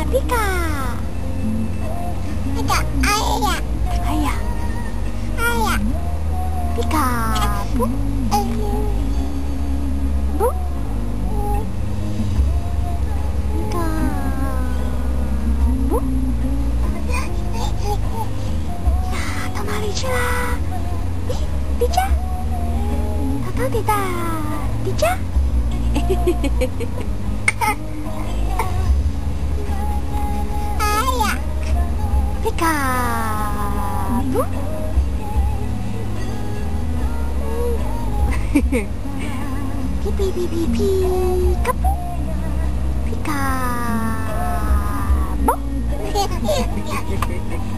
ピカ。あや。ピカブ。ブ。ピカブ。さあ、止まりじゃ。ピチャ。たたてた。ピチャ。ピカブ。ピピピピピカブ。ピカブ。